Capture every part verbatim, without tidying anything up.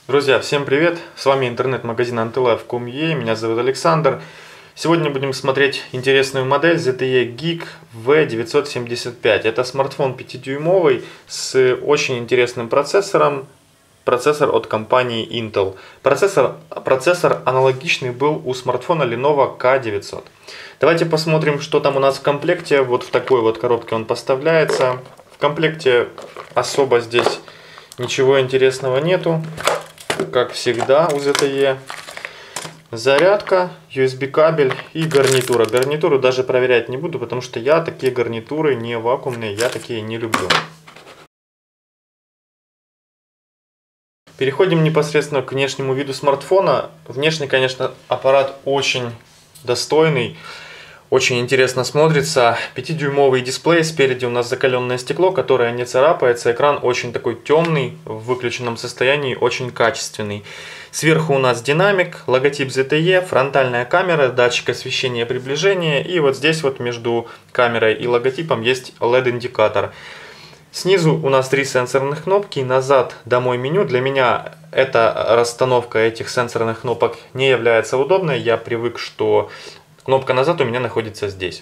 Друзья, всем привет! С вами интернет-магазин антилайф точка ком точка ю а, меня зовут Александр. Сегодня будем смотреть интересную модель зет ти и Geek ви девятьсот семьдесят пять. Это смартфон пятидюймовый с очень интересным процессором. Процессор от компании Intel. Процессор, процессор аналогичный был у смартфона Lenovo ка девятьсот. Давайте посмотрим, что там у нас в комплекте. Вот в такой вот коробке он поставляется. В комплекте особо здесь ничего интересного нету. Как всегда у зет ти и. Зарядка, ю эс би кабель и гарнитура. Гарнитуру даже проверять не буду, потому что я такие гарнитуры не вакуумные, я такие не люблю. Переходим непосредственно к внешнему виду смартфона. Внешне, конечно, аппарат очень достойный. Очень интересно смотрится. пятидюймовый дисплей, спереди у нас закаленное стекло, которое не царапается. Экран очень такой темный, в выключенном состоянии, очень качественный. Сверху у нас динамик, логотип зет ти и, фронтальная камера, датчик освещения приближения. И вот здесь вот между камерой и логотипом есть эл и ди-индикатор. Снизу у нас три сенсорных кнопки, назад, домой, меню. Для меня эта расстановка этих сенсорных кнопок не является удобной. Я привык, что кнопка назад у меня находится здесь.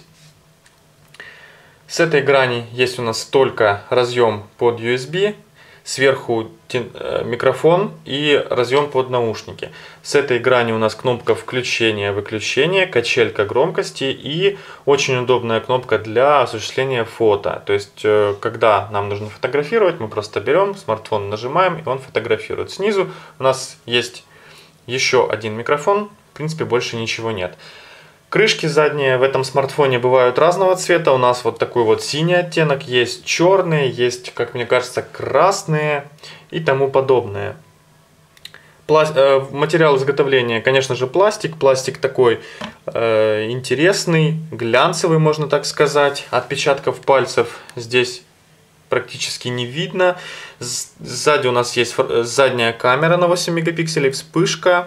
С этой грани есть у нас только разъем под ю эс би, сверху микрофон и разъем под наушники. С этой грани у нас кнопка включения-выключения, качелька громкости и очень удобная кнопка для осуществления фото. То есть, когда нам нужно фотографировать, мы просто берем смартфон, нажимаем, и он фотографирует. Снизу у нас есть еще один микрофон, в принципе, больше ничего нет. Крышки задние в этом смартфоне бывают разного цвета. У нас вот такой вот синий оттенок, есть черные, есть, как мне кажется, красные и тому подобное. Пла э, материал изготовления, конечно же, пластик. Пластик такой э, интересный, глянцевый, можно так сказать. Отпечатков пальцев здесь практически не видно. Сзади у нас есть задняя камера на восемь мегапикселей, вспышка.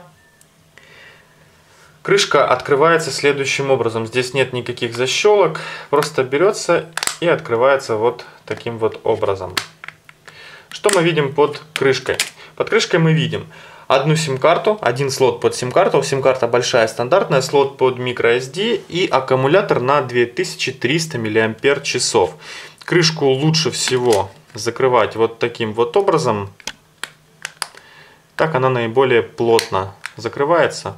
Крышка открывается следующим образом. Здесь нет никаких защелок. Просто берется и открывается вот таким вот образом. Что мы видим под крышкой? Под крышкой мы видим одну сим-карту, один слот под сим-карту. Сим-карта большая, стандартная, слот под microSD и аккумулятор на две тысячи триста миллиампер-часов. Крышку лучше всего закрывать вот таким вот образом. Так она наиболее плотно закрывается.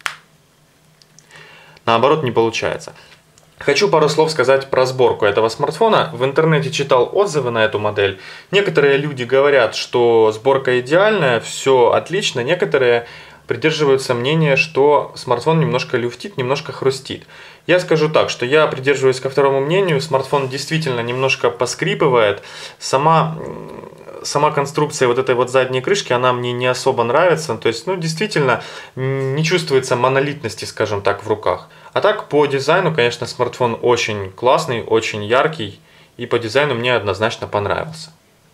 Наоборот, не получается. Хочу пару слов сказать про сборку этого смартфона. В интернете читал отзывы на эту модель. Некоторые люди говорят, что сборка идеальная, все отлично. Некоторые придерживаются мнения, что смартфон немножко люфтит, немножко хрустит. Я скажу так, что я придерживаюсь ко второму мнению. Смартфон действительно немножко поскрипывает. Сама... Сама конструкция вот этой вот задней крышки, она мне не особо нравится. То есть, ну, действительно, не чувствуется монолитности, скажем так, в руках. А так, по дизайну, конечно, смартфон очень классный, очень яркий. И по дизайну мне однозначно понравился.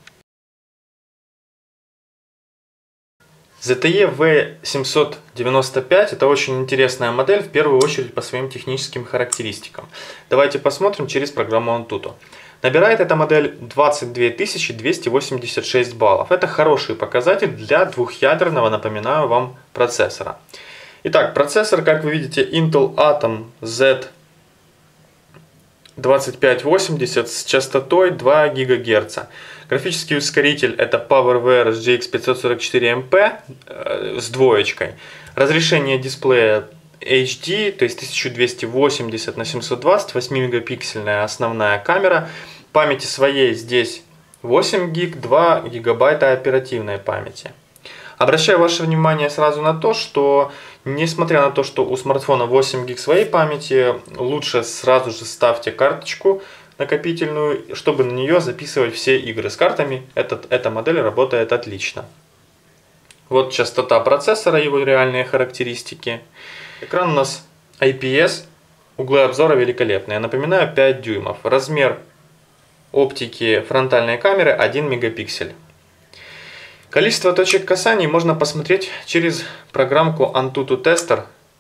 зет ти и ви семьсот девяносто пять это очень интересная модель, в первую очередь по своим техническим характеристикам. Давайте посмотрим через программу Antutu. Набирает эта модель двадцать две тысячи двести восемьдесят шесть баллов. Это хороший показатель для двухъядерного, напоминаю вам, процессора. Итак, процессор, как вы видите, Intel Atom зет двадцать пять восемьдесят с частотой два гигагерца. Графический ускоритель это PowerVR джи икс пятьсот сорок четыре эм пи э, с двоечкой. Разрешение дисплея эйч ди, то есть тысяча двести восемьдесят на семьсот двадцать, восьмимегапиксельная основная камера. Памяти своей здесь восемь гиг, два гигабайта оперативной памяти. Обращаю ваше внимание сразу на то, что несмотря на то, что у смартфона восемь гиг своей памяти, лучше сразу же ставьте карточку накопительную, чтобы на нее записывать все игры. С картами этот, эта модель работает отлично. Вот частота процессора, его реальные характеристики. Экран у нас ай пи эс, углы обзора великолепные. Напоминаю, пять дюймов. Размер оптики фронтальной камеры один мегапиксель. Количество точек касаний можно посмотреть через программку Antutu Tester.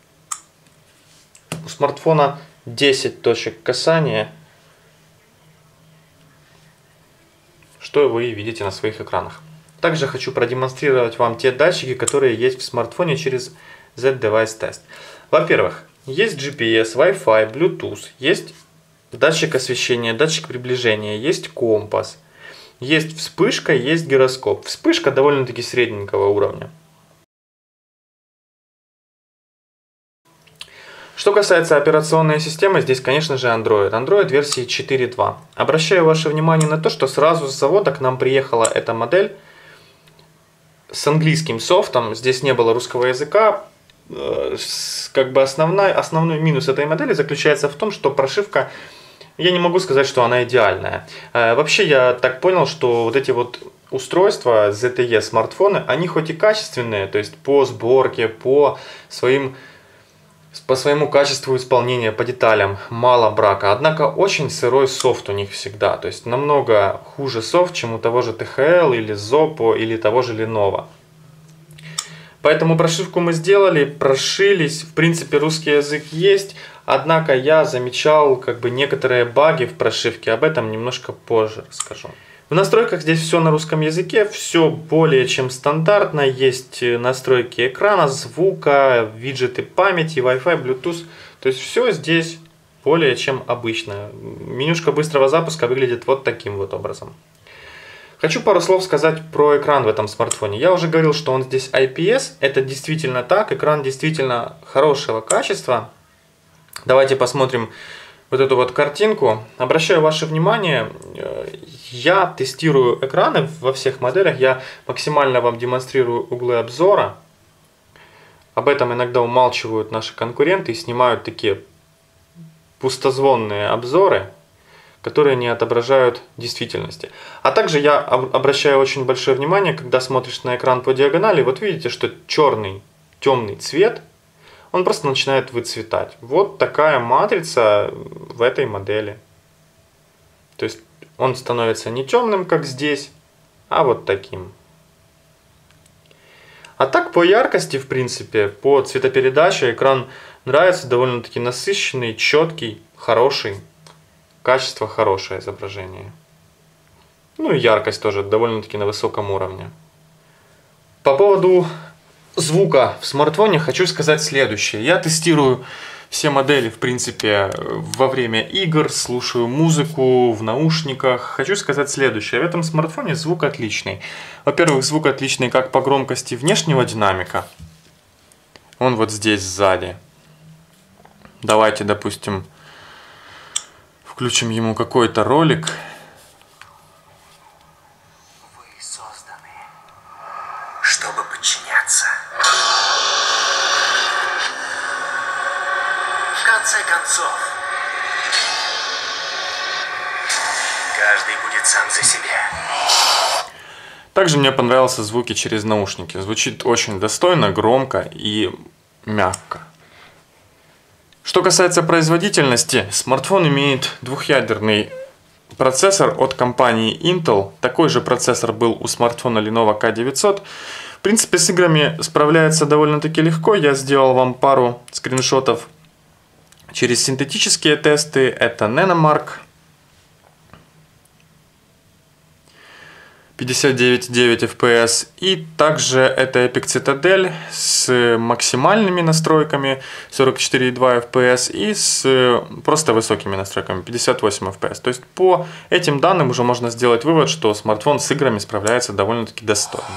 У смартфона десять точек касания, что вы видите на своих экранах. Также хочу продемонстрировать вам те датчики, которые есть в смартфоне через Z-Device Test. Во-первых, есть джи пи эс, Wi-Fi, Bluetooth, есть датчик освещения, датчик приближения, есть компас, есть вспышка, есть гироскоп. Вспышка довольно-таки средненького уровня. Что касается операционной системы, здесь, конечно же, Android. Android версии четыре точка два. Обращаю ваше внимание на то, что сразу с завода к нам приехала эта модель с английским софтом. Здесь не было русского языка. Как бы основной, основной минус этой модели заключается в том, что прошивка, я не могу сказать, что она идеальная. Вообще, я так понял, что вот эти вот устройства зет ти и смартфоны, они хоть и качественные, то есть по сборке, по своим... по своему качеству исполнения, по деталям, мало брака. Однако очень сырой софт у них всегда. То есть намного хуже софт, чем у того же ти эйч эл или Zoppo или того же Lenovo. Поэтому прошивку мы сделали, прошились. В принципе, русский язык есть. Однако я замечал как бы некоторые баги в прошивке. Об этом немножко позже расскажу. В настройках здесь все на русском языке, все более чем стандартно. Есть настройки экрана, звука, виджеты памяти, Wi-Fi, Bluetooth. То есть все здесь более чем обычно. Менюшка быстрого запуска выглядит вот таким вот образом. Хочу пару слов сказать про экран в этом смартфоне. Я уже говорил, что он здесь ай пи эс. Это действительно так. Экран действительно хорошего качества. Давайте посмотрим вот эту вот картинку. Обращаю ваше внимание, я тестирую экраны во всех моделях, я максимально вам демонстрирую углы обзора. Об этом иногда умалчивают наши конкуренты и снимают такие пустозвонные обзоры, которые не отображают действительности. А также я обращаю очень большое внимание, когда смотришь на экран по диагонали, вот видите, что черный, темный цвет, он просто начинает выцветать. Вот такая матрица в этой модели. То есть он становится не темным, как здесь, а вот таким. А так по яркости, в принципе, по цветопередаче экран нравится, довольно-таки насыщенный, четкий, хороший. Качество хорошее изображение. Ну и яркость тоже довольно-таки на высоком уровне. По поводу звука в смартфоне хочу сказать следующее. Я тестирую все модели, в принципе, во время игр, слушаю музыку в наушниках. Хочу сказать следующее. В этом смартфоне звук отличный. Во-первых, звук отличный как по громкости внешнего динамика. Он вот здесь сзади. Давайте, допустим, включим ему какой-то ролик. Вы созданы, чтобы подчиняться. В конце концов, каждый будет сам за себя. Также мне понравился звуки через наушники. Звучит очень достойно, громко и мягко. Что касается производительности, смартфон имеет двухъядерный процессор от компании Intel. Такой же процессор был у смартфона Lenovo ка девятьсот. В принципе, с играми справляется довольно-таки легко. Я сделал вам пару скриншотов через синтетические тесты. Это Nanomark пятьдесят девять и девять эф пи эс. И также это Epic Citadel с максимальными настройками сорок четыре и два эф пи эс и с просто высокими настройками пятьдесят восемь эф пи эс. То есть по этим данным уже можно сделать вывод, что смартфон с играми справляется довольно-таки достойно.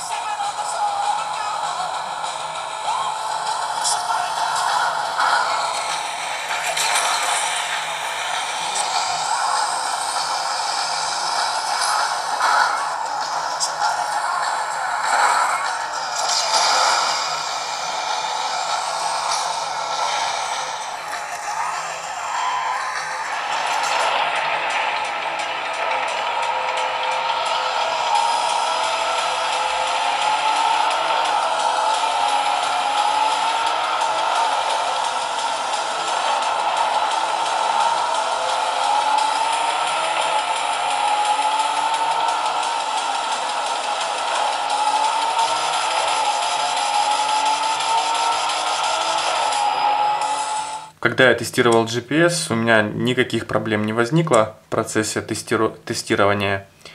Когда я тестировал джи пи эс, у меня никаких проблем не возникло в процессе тестиру... тестирования.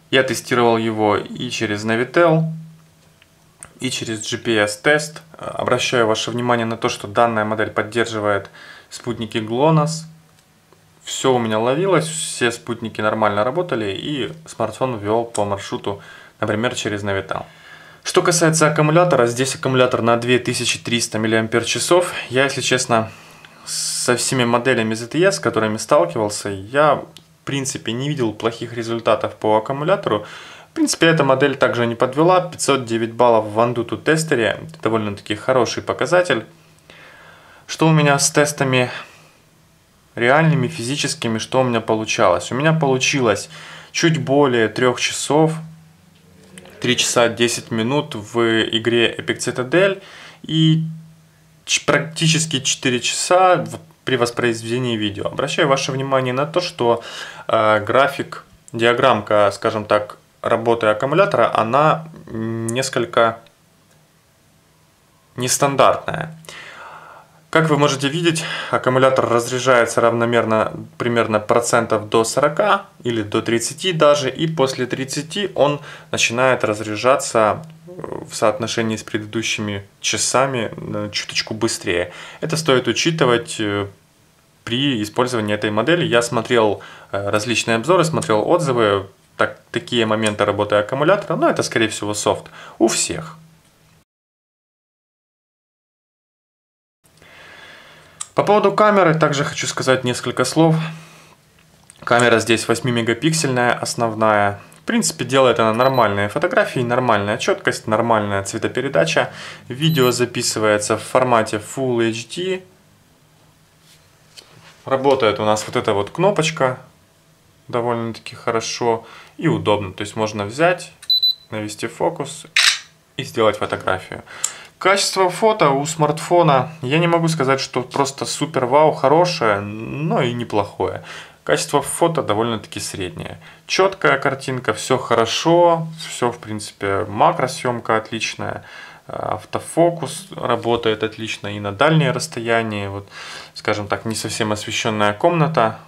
Я тестировал его и через Navitel, и через джи пи эс-тест. Обращаю ваше внимание на то, что данная модель поддерживает спутники глонасс. Все у меня ловилось, все спутники нормально работали, и смартфон вел по маршруту, например, через Navitel. Что касается аккумулятора, здесь аккумулятор на две тысячи триста миллиампер-часов. Я, если честно, со всеми моделями зет и эс, с которыми сталкивался, я, в принципе, не видел плохих результатов по аккумулятору. В принципе, эта модель также не подвела. пятьсот девять баллов в AnTuTu тестере. Это довольно-таки хороший показатель. Что у меня с тестами реальными, физическими, что у меня получалось? У меня получилось чуть более трех часов, три часа десять минут в игре Epic Citadel и практически четыре часа при воспроизведении видео. Обращаю ваше внимание на то, что э, график, диаграммка, скажем так, работы аккумулятора, она несколько нестандартная. Как вы можете видеть, аккумулятор разряжается равномерно примерно процентов до сорока или до тридцати даже, и после тридцати он начинает разряжаться в соотношении с предыдущими часами чуточку быстрее. Это стоит учитывать при использовании этой модели. Я смотрел различные обзоры, смотрел отзывы, так, такие моменты работы аккумулятора, но это скорее всего софт у всех. По поводу камеры также хочу сказать несколько слов. Камера здесь восьмимегапиксельная, основная. В принципе, делает она нормальные фотографии, нормальная четкость, нормальная цветопередача. Видео записывается в формате Full эйч ди. Работает у нас вот эта вот кнопочка довольно-таки хорошо и удобно. То есть можно взять, навести фокус и сделать фотографию. Качество фото у смартфона, я не могу сказать, что просто супер вау, хорошее, но и неплохое. Качество фото довольно-таки среднее. Четкая картинка, все хорошо, все в принципе, макросъемка отличная, автофокус работает отлично и на дальние расстояния, вот, скажем так, не совсем освещенная комната.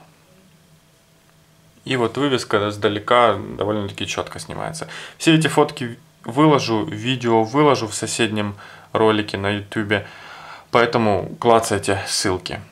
И вот вывеска сдалека довольно-таки четко снимается. Все эти фотки выложу, видео выложу в соседнем ролике на ютубе, поэтому клацайте ссылки.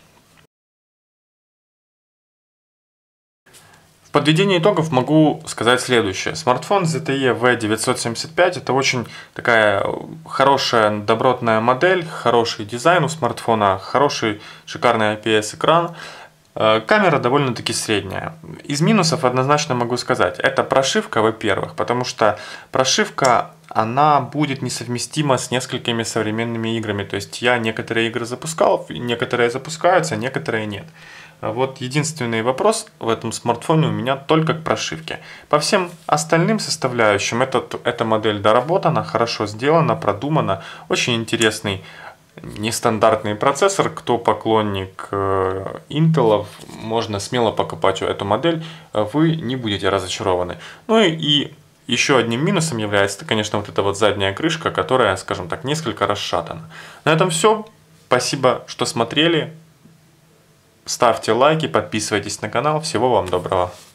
В подведении итогов могу сказать следующее. Смартфон зет и и ви девятьсот семьдесят пять это очень такая хорошая, добротная модель, хороший дизайн у смартфона, хороший, шикарный ай пи эс экран. Камера довольно-таки средняя. Из минусов однозначно могу сказать, это прошивка, во-первых, потому что прошивка, она будет несовместима с несколькими современными играми. То есть я некоторые игры запускал, некоторые запускаются, некоторые нет. Вот единственный вопрос в этом смартфоне у меня только к прошивке. По всем остальным составляющим этот, эта модель доработана, хорошо сделана, продумана, очень интересный нестандартный процессор. Кто поклонник Intel, можно смело покупать эту модель, вы не будете разочарованы. Ну и, и еще одним минусом является, конечно, вот эта вот задняя крышка, которая, скажем так, несколько расшатана. На этом все. Спасибо, что смотрели. Ставьте лайки, подписывайтесь на канал. Всего вам доброго.